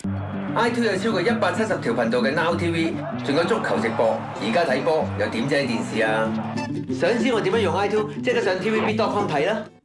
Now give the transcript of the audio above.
iTwo 有超過170條頻道嘅 Now TV， 仲有足球直播。而家睇波又點啫電視啊？想知我點樣用iTwo，即刻上 TVB.com 睇啦！